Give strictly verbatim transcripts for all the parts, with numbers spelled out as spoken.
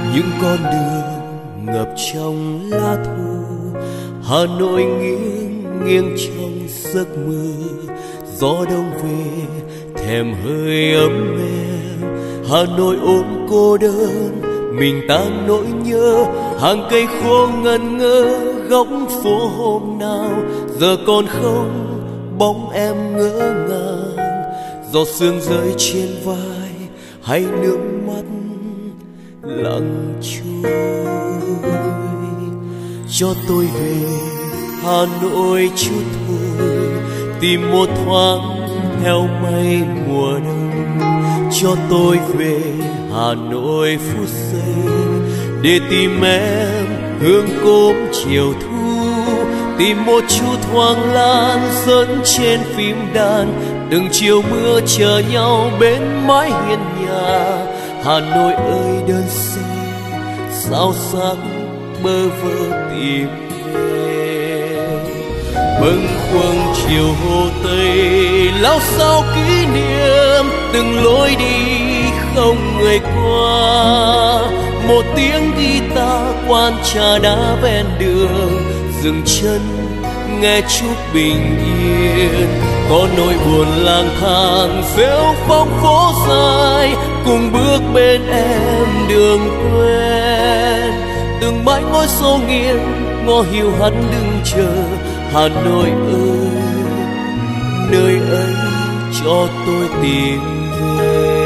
những con đường ngập trong lá thu. Hà Nội nghiêng nghiêng trong giấc mơ, gió đông về thèm hơi ấm em. Hà Nội ôm cô đơn, mình tan nỗi nhớ. Hàng cây khô ngẩn ngơ góc phố hôm nào, giờ còn không bóng em ngỡ ngàng. Giọt sương rơi trên vai hay nước mắt lặng trôi. Cho tôi về Hà Nội chút thôi, tìm một thoáng theo mây mùa đông. Cho tôi về Hà Nội phút giây, để tìm em hương cốm chiều thu. Tìm một chút hoang lan dẫn trên phím đàn, từng chiều mưa chờ nhau bên mái hiên nhà. Hà Nội ơi đơn sơ sao sắc bơ vơ tìm về. Bâng khuâng chiều hồ Tây lao sao kỷ niệm, từng lối đi không người qua. Một tiếng guitar quan trà đá ven đường, dừng chân nghe chút bình yên. Có nỗi buồn lang thang rêu phong phố dài, cùng bước bên em đường quen. Từng bãi ngôi xô nghiêng ngõ hiu hắt đứng chờ. Hà Nội ơi nơi ấy cho tôi tìm về.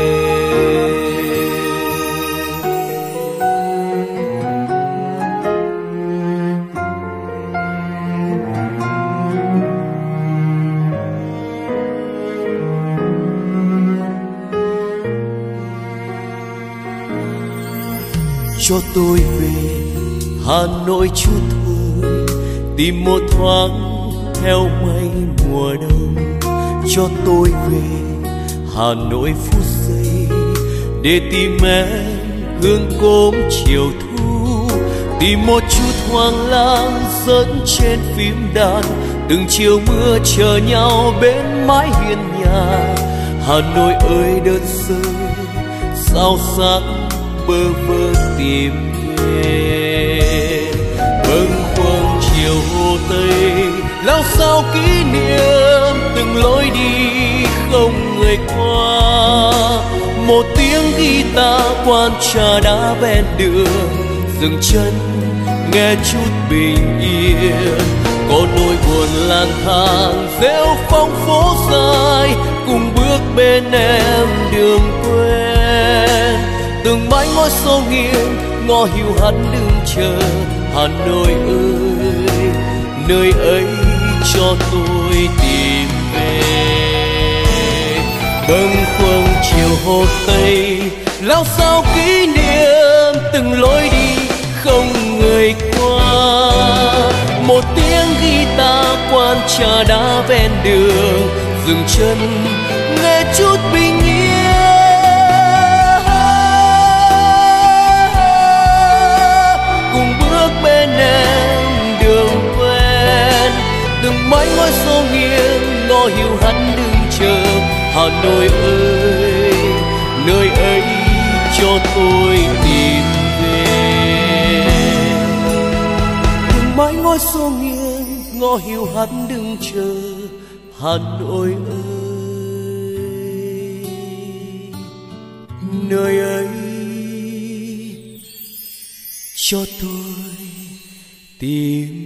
Cho tôi về Hà Nội chút thôi, tìm một thoáng theo mây mùa đông. Cho tôi về Hà Nội phút giây, để tìm em hương cốm chiều thu. Tìm một chút hoang lan dẫn trên phím đàn, từng chiều mưa chờ nhau bên mái hiên nhà. Hà Nội ơi đơn sơ sao sắc bơ vơ tìm về. Bâng khuâng chiều hồ Tây lao sao kỷ niệm, từng lối đi không người qua. Một tiếng guitar quan trà đá ven đường, dừng chân nghe chút bình yên. Có nỗi buồn lang thang rêu phong phố dài, cùng bước bên em đường quen. Từng bãi ngôi xô nghiêng ngõ hiu hắt đứng chờ. Hà Nội ơi nơi ấy cho tôi tìm về. Bâng khuâng chiều hồ Tây lao sao kỷ niệm, từng lối đi không người qua. Một tiếng guitar quan trà đá ven đường, dừng chân nghe chút bình yên. Bên em đường quen, từng mái ngói xô nghiêng ngõ hiu hắt đứng chờ. Hà Nội ơi nơi ấy cho tôi tìm về. Từng mái ngói xô nghiêng ngõ hiu hắt đứng chờ. Hà Nội ơi nơi ấy cho tôi tìm